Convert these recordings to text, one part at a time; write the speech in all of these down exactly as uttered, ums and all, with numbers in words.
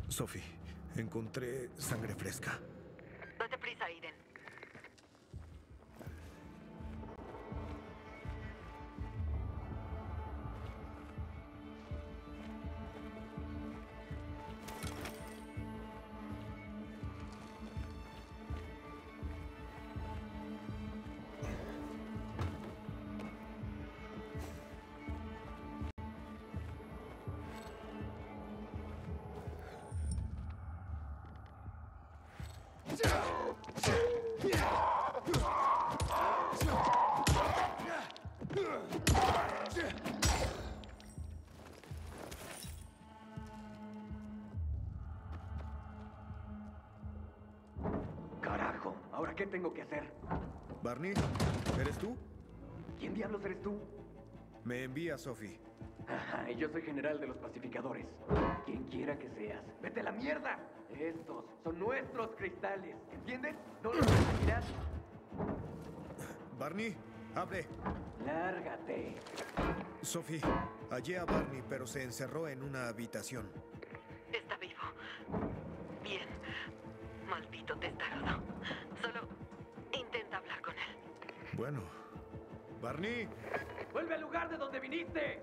Sophie, encontré sangre fresca. Date prisa, Aiden. Carajo, ¿ahora qué tengo que hacer? Barney, ¿eres tú? ¿Quién diablos eres tú? Me envía Sophie. Ajá, y yo soy general de los pacificadores. Quien quiera que seas, ¡vete a la mierda! Estos son nuestros cristales, ¿entiendes? No los conseguirás. Barney, hable. Lárgate. Sophie, hallé a Barney, pero se encerró en una habitación. Está vivo. Bien. Maldito testarudo. Solo intenta hablar con él. Bueno. Barney. ¡Vuelve al lugar de donde viniste!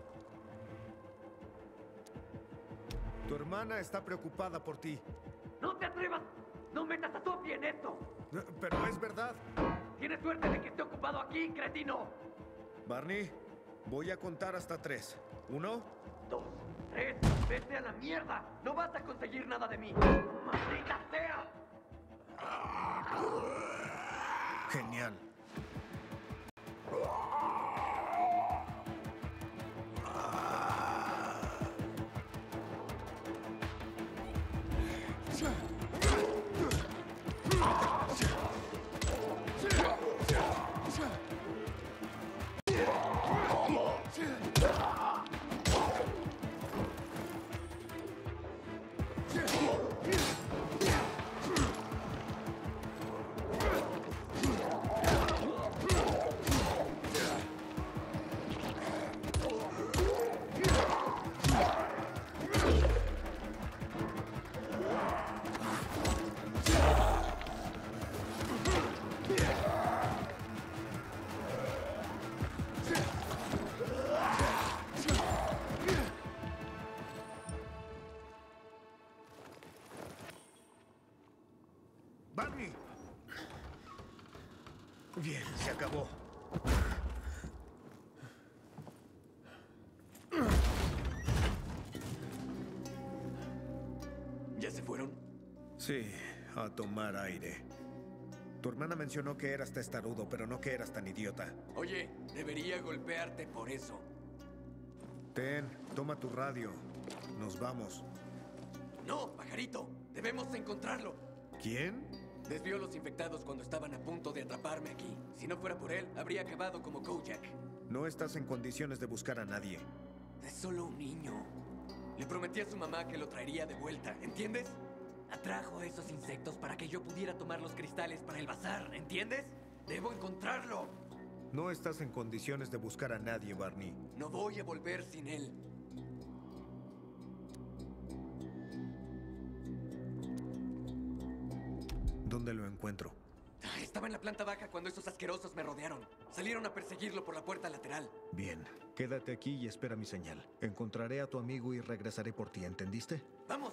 Tu hermana está preocupada por ti. ¡No te atrevas! ¡No metas a Sophie en esto! Pero es verdad. Tienes suerte de que esté ocupado aquí, cretino. Barney, voy a contar hasta tres. Uno. Dos. Tres. ¡Vete a la mierda! ¡No vas a conseguir nada de mí! ¡Maldita sea! Genial. Barney. Bien, se acabó. ¿Ya se fueron? Sí, a tomar aire. Tu hermana mencionó que eras testarudo, pero no que eras tan idiota. Oye, debería golpearte por eso. Ten, toma tu radio. Nos vamos. No, pajarito. Debemos encontrarlo. ¿Quién? Desvió a los infectados cuando estaban a punto de atraparme aquí. Si no fuera por él, habría acabado como Kojak. No estás en condiciones de buscar a nadie. Es solo un niño. Le prometí a su mamá que lo traería de vuelta, ¿entiendes? Atrajo a esos insectos para que yo pudiera tomar los cristales para el bazar, ¿entiendes? Debo encontrarlo. No estás en condiciones de buscar a nadie, Barney. No voy a volver sin él. ¿Dónde lo encuentro? Estaba en la planta baja cuando esos asquerosos me rodearon. Salieron a perseguirlo por la puerta lateral. Bien, quédate aquí y espera mi señal. Encontraré a tu amigo y regresaré por ti, ¿entendiste? ¡Vamos!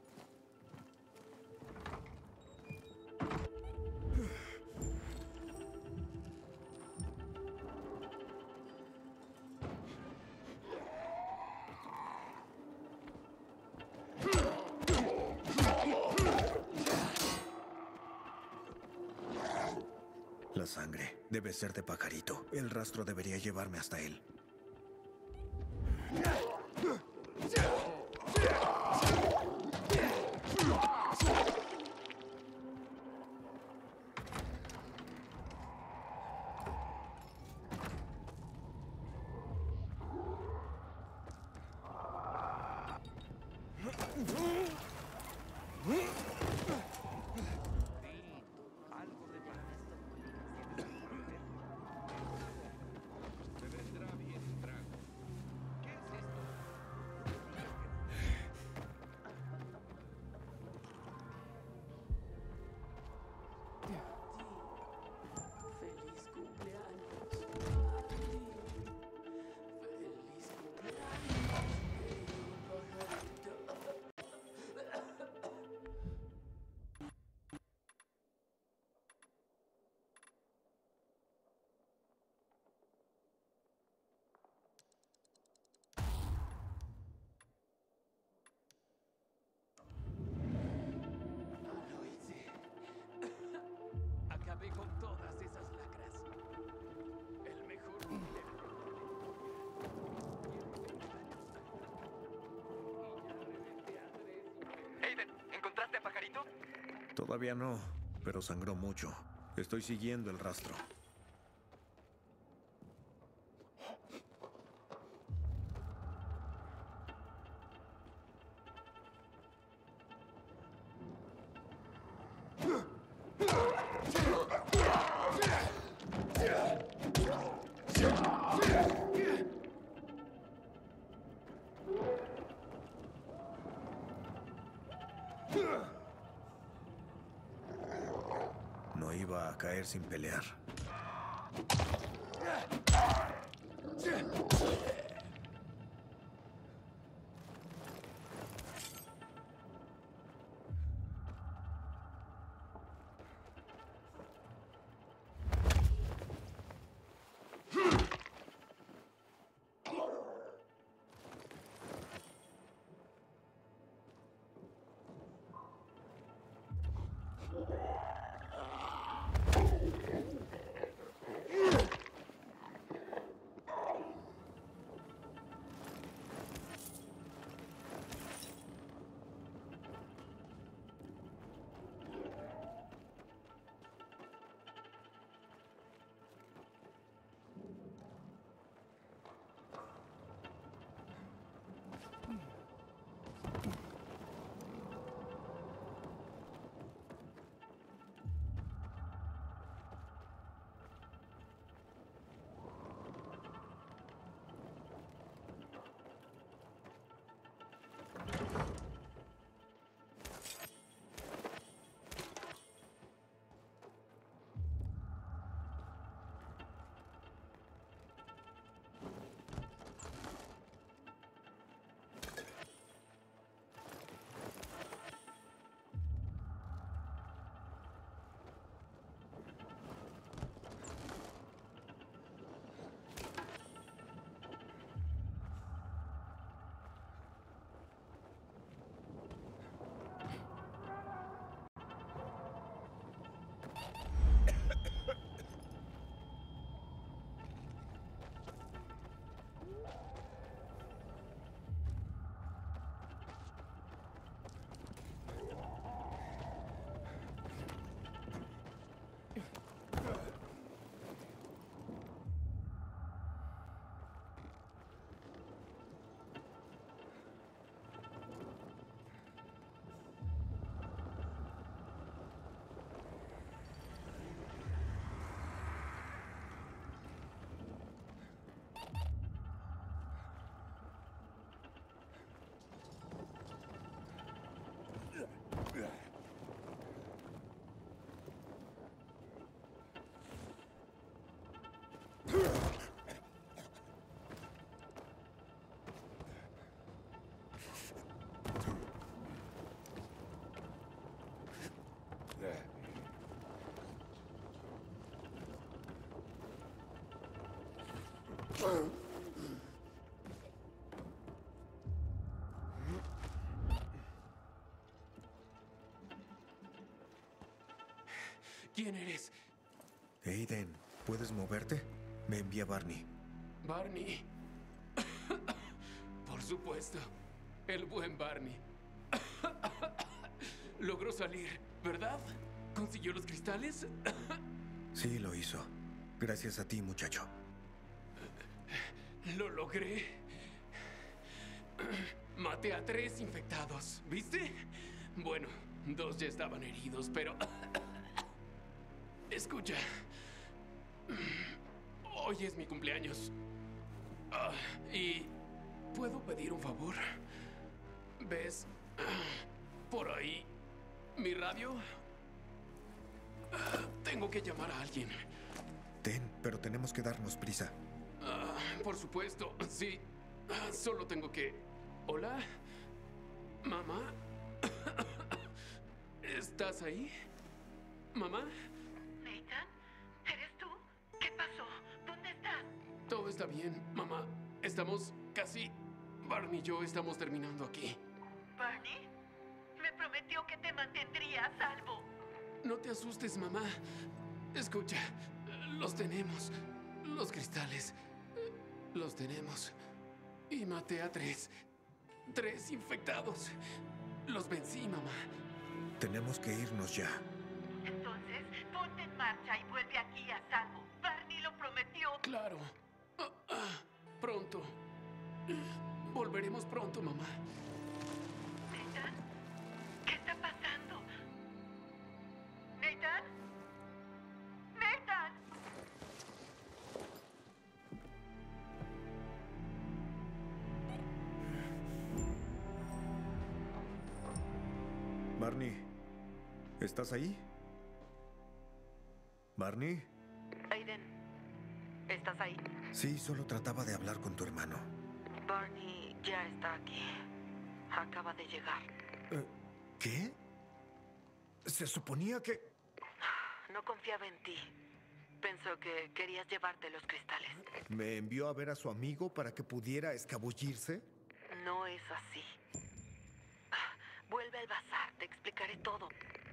La sangre debe ser de pajarito. El rastro debería llevarme hasta él. Te vendrá bien. Todavía no, pero sangró mucho. Estoy siguiendo el rastro. No iba a caer sin pelear. ¿Quién eres? Aiden, ¿puedes moverte? Me envía Barney. Barney. Por supuesto. El buen Barney. Logró salir, ¿verdad? ¿Consiguió los cristales? Sí, lo hizo. Gracias a ti, muchacho. Lo logré. Maté a tres infectados, ¿viste? Bueno, dos ya estaban heridos, pero... Escucha. Hoy es mi cumpleaños. Ah, y... ¿puedo pedir un favor? ¿Ves por ahí mi radio? Ah, tengo que llamar a alguien. Ten, pero tenemos que darnos prisa. Ah, por supuesto, sí. Ah, solo tengo que... ¿Hola? ¿Mamá? ¿Estás ahí? ¿Mamá? ¿Nathan? ¿Eres tú? ¿Qué pasó? ¿Dónde estás? Todo está bien, mamá. Estamos casi... Barney y yo estamos terminando aquí. ¿Barney? Me prometió que te mantendría a salvo. No te asustes, mamá. Escucha, los tenemos. Los cristales. Los tenemos. Y maté a tres. Tres infectados. Los vencí, mamá. Tenemos que irnos ya. Entonces, ponte en marcha y vuelve aquí a salvo. Barney lo prometió. Claro. Ah, ah, pronto. Volveremos pronto, mamá. ¿Nathan? ¿Qué está pasando? ¿Nathan? ¡Nathan! Barney, ¿estás ahí? ¿Barney? Aiden, ¿estás ahí? Sí, solo trataba de hablar con tu hermano. Barney ya está aquí. Acaba de llegar. Eh, ¿Qué? Se suponía que... No confiaba en ti. Pensó que querías llevarte los cristales. ¿Me envió a ver a su amigo para que pudiera escabullirse? No es así. Vuelve al bazar, te explicaré todo.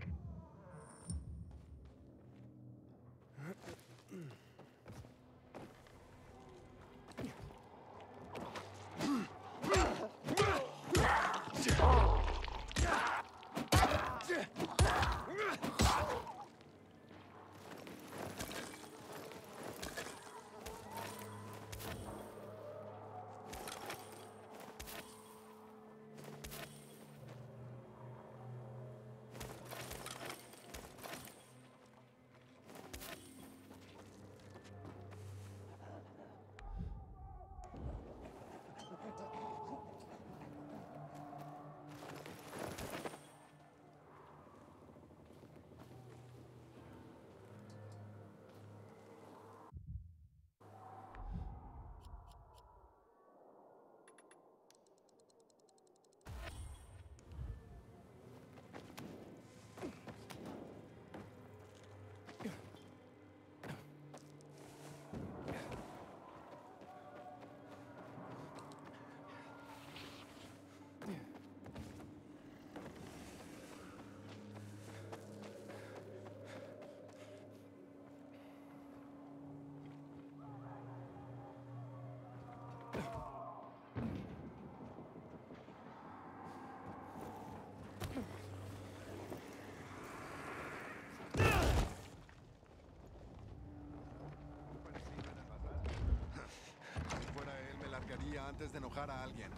Antes de enojar a alguien.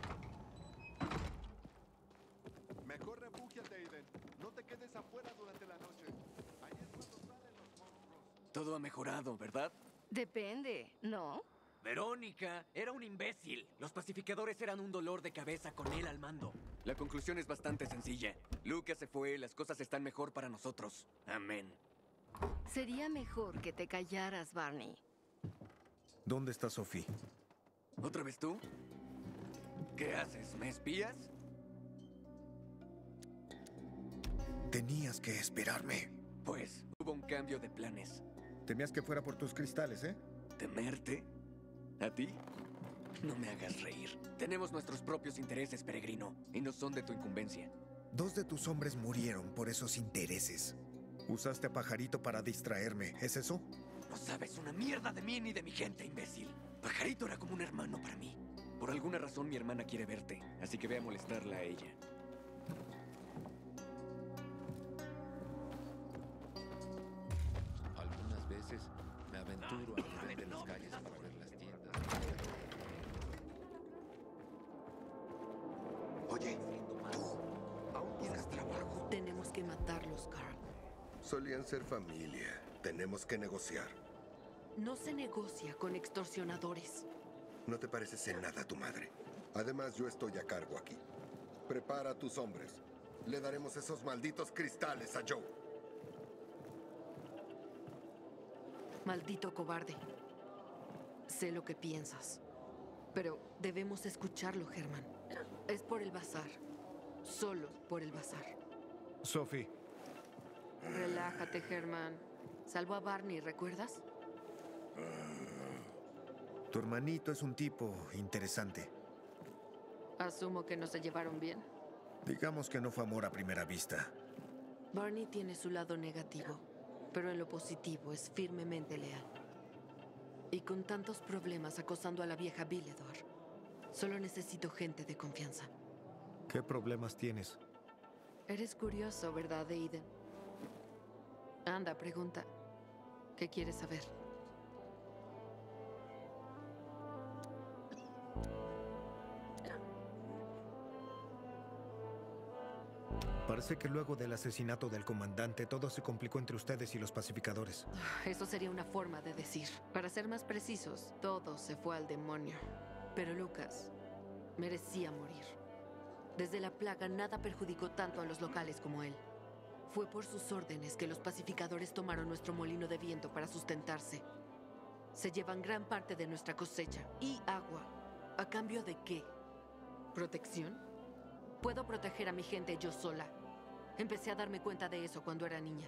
Mejor refúgiate, Aiden. No te quedes afuera durante la noche. Ahí es cuando salen los monstruos. Todo ha mejorado, ¿verdad? Depende, ¿no? Verónica, era un imbécil. Los pacificadores eran un dolor de cabeza con él al mando. La conclusión es bastante sencilla. Lucas se fue, las cosas están mejor para nosotros. Amén. Sería mejor que te callaras, Barney. ¿Dónde está Sophie? ¿Otra vez tú? ¿Qué haces? ¿Me espías? Tenías que esperarme. Pues, hubo un cambio de planes. Temías que fuera por tus cristales, ¿eh? ¿Temerte? ¿A ti? No me hagas reír. Tenemos nuestros propios intereses, peregrino, y no son de tu incumbencia. Dos de tus hombres murieron por esos intereses. Usaste a Pajarito para distraerme, ¿es eso? No sabes una mierda de mí ni de mi gente, imbécil. Pajarito era como un hermano para mí. Por alguna razón mi hermana quiere verte, así que ve a molestarla a ella. Algunas veces me aventuro a través de las calles para ver las tiendas. Oye, tú, ¿aún tienes trabajo? Tenemos que matarlos, Carl. Solían ser familia. Tenemos que negociar. No se negocia con extorsionadores. No te pareces en nada a tu madre. Además, yo estoy a cargo aquí. Prepara a tus hombres. Le daremos esos malditos cristales a Joe. Maldito cobarde. Sé lo que piensas. Pero debemos escucharlo, Herman. Es por el bazar. Solo por el bazar. Sophie. Relájate, Herman. Salvó a Barney, ¿recuerdas? Tu hermanito es un tipo interesante. Asumo que no se llevaron bien. Digamos que no fue amor a primera vista. Barney tiene su lado negativo, pero en lo positivo es firmemente leal. Y con tantos problemas acosando a la vieja Villedor, solo necesito gente de confianza. ¿Qué problemas tienes? Eres curioso, ¿verdad, Aiden? Anda, pregunta. ¿Qué quieres saber? Parece que luego del asesinato del comandante, todo se complicó entre ustedes y los pacificadores. Eso sería una forma de decir. Para ser más precisos, todo se fue al demonio. Pero Lucas merecía morir. Desde la plaga nada perjudicó tanto a los locales como él. Fue por sus órdenes que los pacificadores tomaron nuestro molino de viento para sustentarse. Se llevan gran parte de nuestra cosecha y agua. ¿A cambio de qué? ¿Protección? Puedo proteger a mi gente yo sola. Empecé a darme cuenta de eso cuando era niña.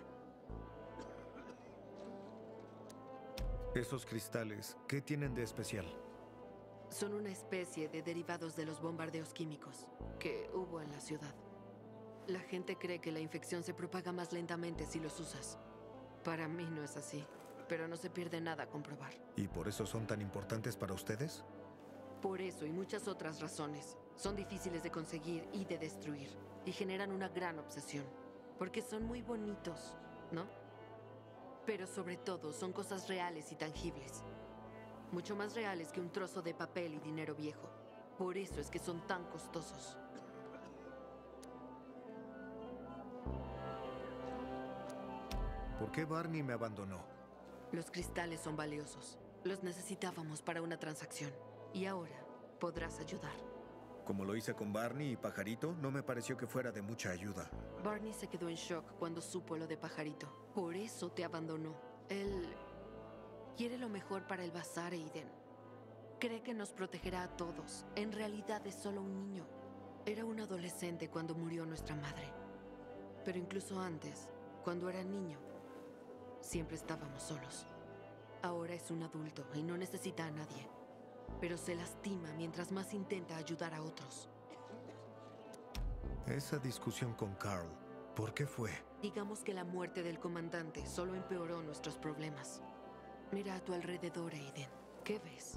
Esos cristales, ¿qué tienen de especial? Son una especie de derivados de los bombardeos químicos que hubo en la ciudad. La gente cree que la infección se propaga más lentamente si los usas. Para mí no es así, pero no se pierde nada a comprobar. ¿Y por eso son tan importantes para ustedes? Por eso y muchas otras razones. Son difíciles de conseguir y de destruir, y generan una gran obsesión, porque son muy bonitos, ¿no? Pero sobre todo son cosas reales y tangibles. Mucho más reales que un trozo de papel y dinero viejo. Por eso es que son tan costosos. ¿Por qué Barney me abandonó? Los cristales son valiosos. Los necesitábamos para una transacción. Y ahora podrás ayudar. Como lo hice con Barney y Pajarito, no me pareció que fuera de mucha ayuda. Barney se quedó en shock cuando supo lo de Pajarito. Por eso te abandonó. Él quiere lo mejor para el bazar, Aiden. Cree que nos protegerá a todos. En realidad es solo un niño. Era un adolescente cuando murió nuestra madre. Pero incluso antes, cuando era niño, siempre estábamos solos. Ahora es un adulto y no necesita a nadie. Pero se lastima mientras más intenta ayudar a otros. Esa discusión con Carl, ¿por qué fue? Digamos que la muerte del comandante solo empeoró nuestros problemas. Mira a tu alrededor, Aiden. ¿Qué ves?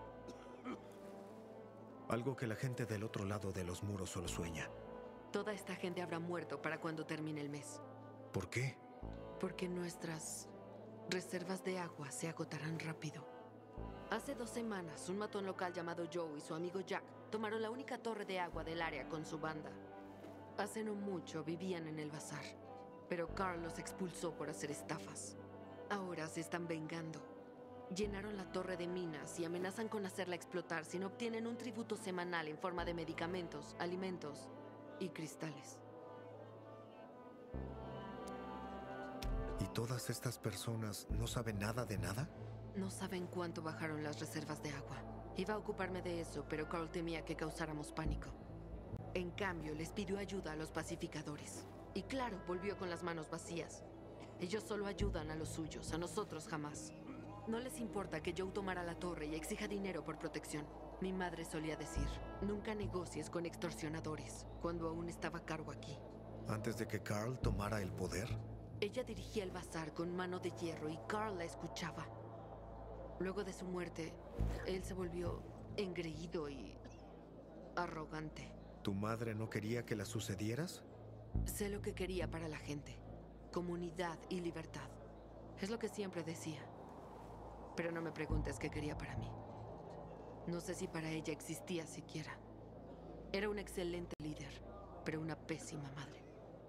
Algo que la gente del otro lado de los muros solo sueña. Toda esta gente habrá muerto para cuando termine el mes. ¿Por qué? Porque nuestras reservas de agua se agotarán rápido. Hace dos semanas, un matón local llamado Joe y su amigo Jack tomaron la única torre de agua del área con su banda. Hace no mucho vivían en el bazar, pero Carl los expulsó por hacer estafas. Ahora se están vengando. Llenaron la torre de minas y amenazan con hacerla explotar si no obtienen un tributo semanal en forma de medicamentos, alimentos y cristales. ¿Y todas estas personas no saben nada de nada? No saben cuánto bajaron las reservas de agua. Iba a ocuparme de eso, pero Carl temía que causáramos pánico. En cambio, les pidió ayuda a los pacificadores. Y claro, volvió con las manos vacías. Ellos solo ayudan a los suyos, a nosotros jamás. No les importa que Joe tomara la torre y exija dinero por protección. Mi madre solía decir, nunca negocies con extorsionadores, cuando aún estaba a cargo aquí. ¿Antes de que Carl tomara el poder? Ella dirigía el bazar con mano de hierro y Carl la escuchaba. Luego de su muerte, él se volvió engreído y arrogante. ¿Tu madre no quería que la sucedieras? Sé lo que quería para la gente. Comunidad y libertad. Es lo que siempre decía. Pero no me preguntes qué quería para mí. No sé si para ella existía siquiera. Era un excelente líder, pero una pésima madre.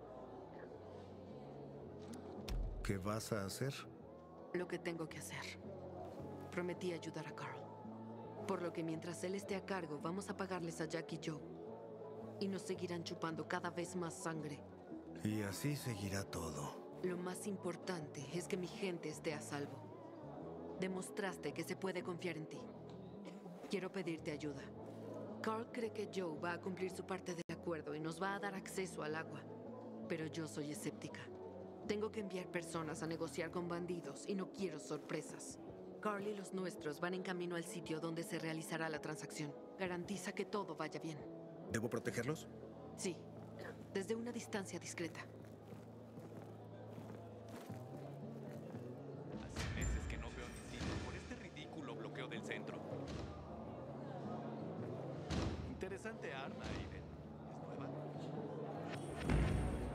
¿Qué vas a hacer? Lo que tengo que hacer. Prometí ayudar a Carl. Por lo que mientras él esté a cargo, vamos a pagarles a Jack y Joe. Y nos seguirán chupando cada vez más sangre. Y así seguirá todo. Lo más importante es que mi gente esté a salvo. Demostraste que se puede confiar en ti. Quiero pedirte ayuda. Carl cree que Joe va a cumplir su parte del acuerdo y nos va a dar acceso al agua. Pero yo soy escéptica. Tengo que enviar personas a negociar con bandidos y no quiero sorpresas. Carl y los nuestros van en camino al sitio donde se realizará la transacción. Garantiza que todo vaya bien. ¿Debo protegerlos? Sí, desde una distancia discreta. Hace meses que no veo a mis hijos por este ridículo bloqueo del centro. Interesante arma, Aiden. ¿Es nueva?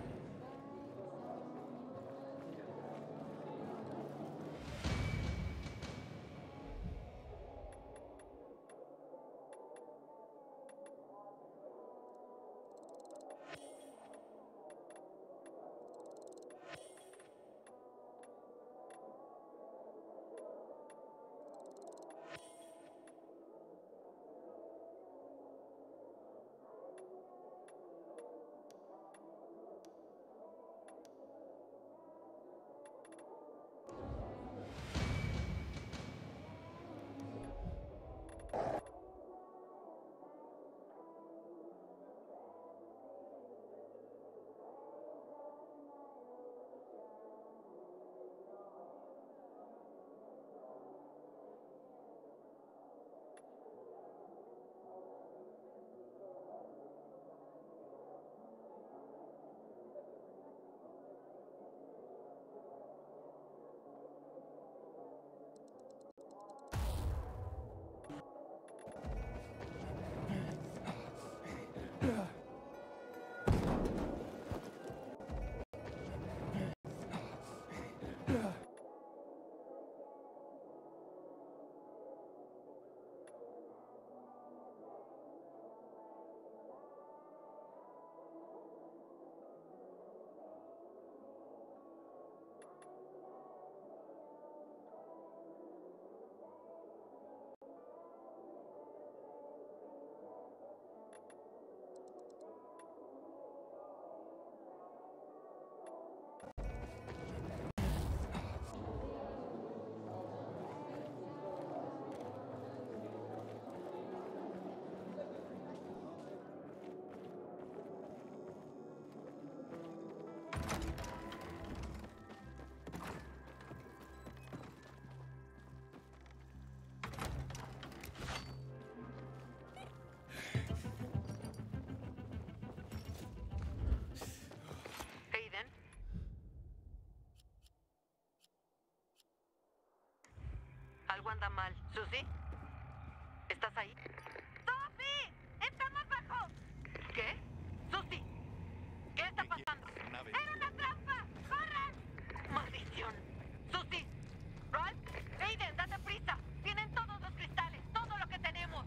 ¿Susie? ¿Estás ahí? ¡Sophie! ¡Estamos bajo! ¿Qué? ¡Susie! ¿Qué está pasando? ¡Era una trampa! ¡Corran! ¡Maldición! ¡Susie! ¿Ralph? ¡Aiden, date prisa! ¡Tienen todos los cristales! ¡Todo lo que tenemos!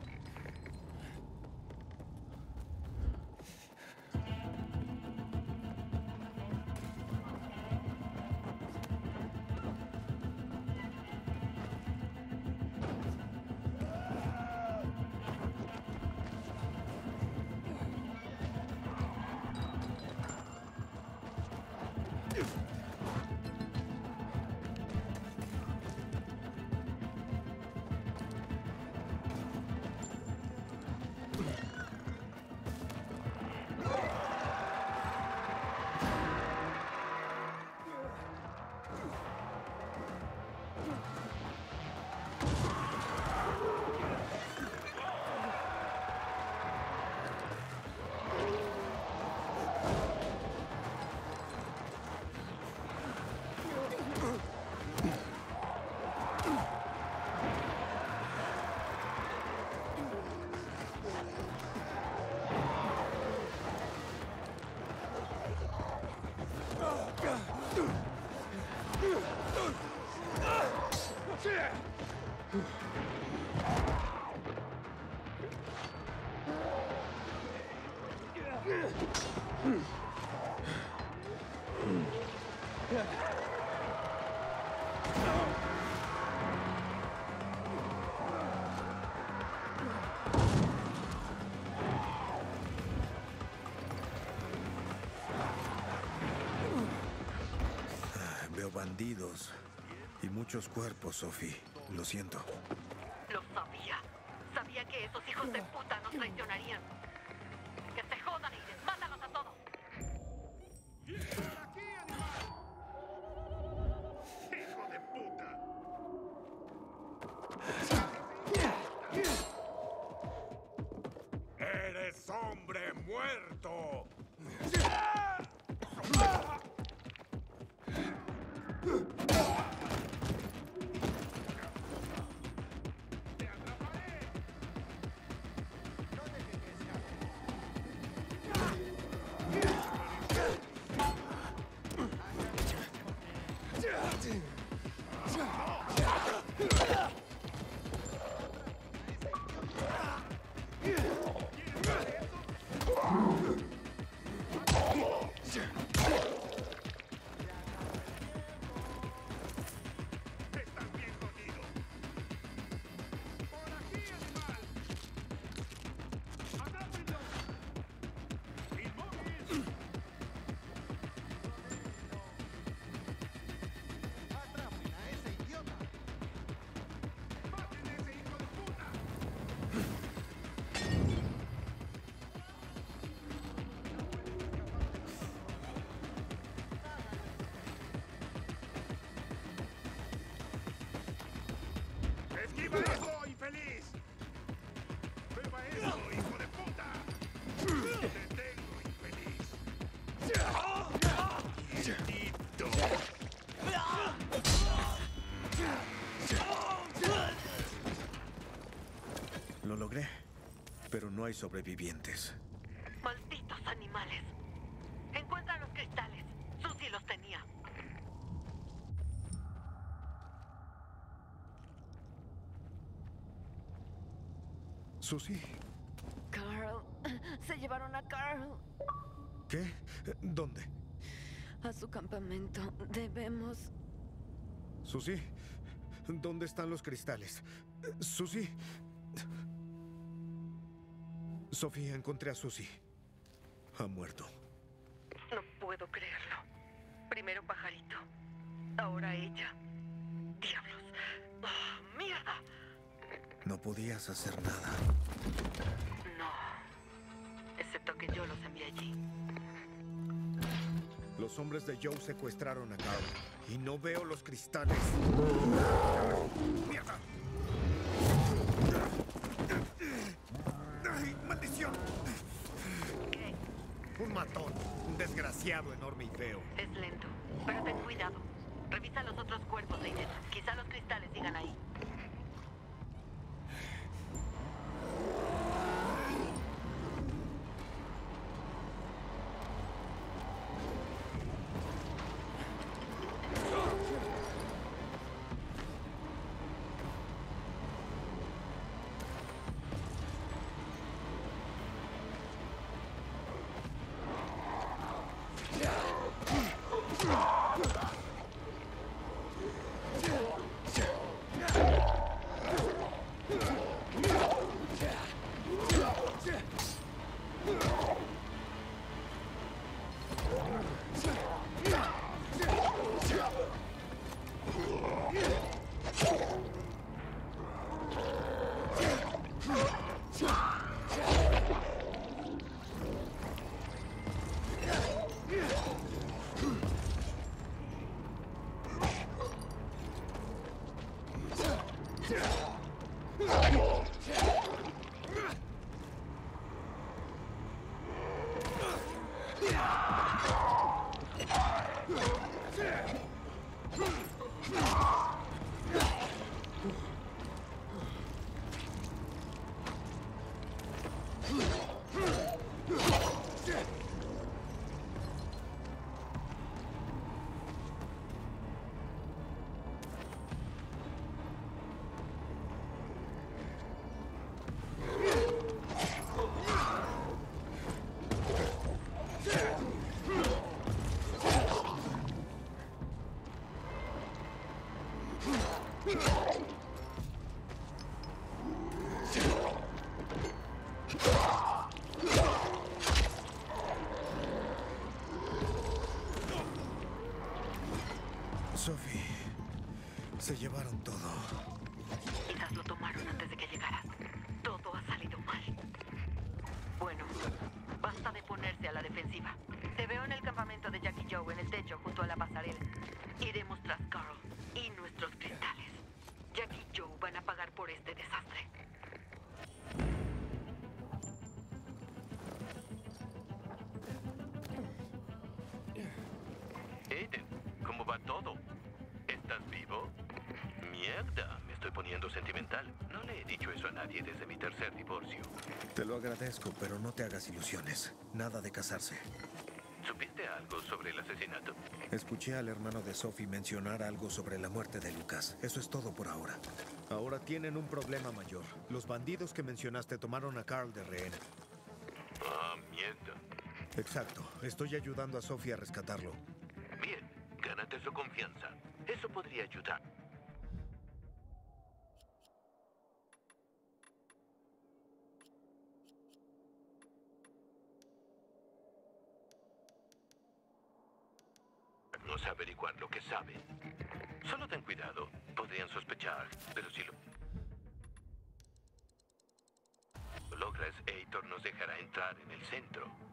Veo bandidos y muchos cuerpos, Sophie. Lo siento. Lo sabía. Sabía que esos hijos de puta nos traicionarían. Que se jodan, Aiden. Mátalos a todos. ¡Hijo de puta! ¡Eres hombre muerto! ¡Esquiva eso, infeliz! ¡Prueba eso, hijo de puta! ¡Te tengo, infeliz! ¡Quietito! Lo logré, pero no hay sobrevivientes. Malditos animales. Encuentran los cristales. Susie los tenía. ¿Susie? Carl. Se llevaron a Carl. ¿Qué? ¿Dónde? A su campamento. Debemos... ¿Susie? ¿Dónde están los cristales? ¿Susie? Sofía, encontré a Susie. Ha muerto. No puedo creerlo. Primero Pajarito. Ahora ella. Diablos. ¡Oh, mierda! No podías hacer nada. No. Excepto que yo los envié allí. Los hombres de Joe secuestraron a Carl. Y no veo los cristales. ¡Mierda! ¡Ay, maldición! ¿Qué? Un matón. Un desgraciado, enorme y feo. Es lento. Pero ten cuidado. Revisa los otros cuerpos, Aiden. Quizá los cristales sigan ahí. Se llevaron todo. Quizás lo tomaron antes de que llegaras. Todo ha salido mal. Bueno, basta de ponerse a la defensiva. Te veo en el campamento de Jack y Joe, en el techo, junto a la pasarela. Iremos tras Carl y nuestros cristales. Jack y Joe van a pagar por este desastre. Aiden, ¿cómo va todo? ¿Estás vivo? Mierda, me estoy poniendo sentimental. No le he dicho eso a nadie desde mi tercer divorcio. Te lo agradezco, pero no te hagas ilusiones. Nada de casarse. ¿Supiste algo sobre el asesinato? Escuché al hermano de Sophie mencionar algo sobre la muerte de Lucas. Eso es todo por ahora. Ahora tienen un problema mayor. Los bandidos que mencionaste tomaron a Carl de rehén. Ah, mierda. Exacto. Estoy ayudando a Sophie a rescatarlo. Bien, gánate su confianza. Eso podría ayudar. No sé averiguar lo que sabe. Solo ten cuidado. Podrían sospechar, pero si lo logras, Heitor nos dejará entrar en el centro.